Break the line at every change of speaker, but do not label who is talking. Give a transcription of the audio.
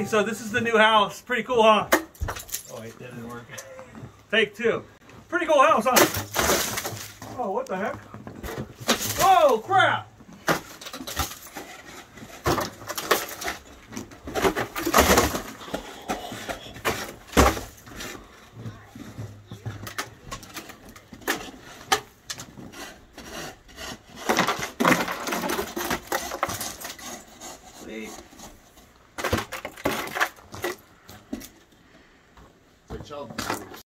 morning. So this is the new house. Pretty cool, huh? Oh wait, that didn't work. Take two. Pretty cool house, huh? Oh, what the heck? Oh, crap!
Good job.